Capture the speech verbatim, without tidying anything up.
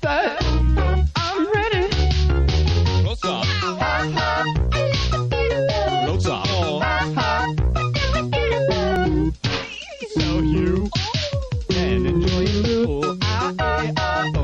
said, I'm ready. Close up. Close up. So you can enjoy you. Ah, ah, ah.